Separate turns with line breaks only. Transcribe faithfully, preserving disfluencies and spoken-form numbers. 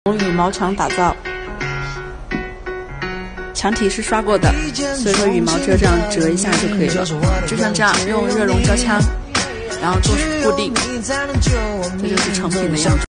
从羽毛墙打造，墙体是刷过的，所以说羽毛只有这样折一下就可以了。就像这样用热熔胶枪，然后做固定，这就是成品的样子。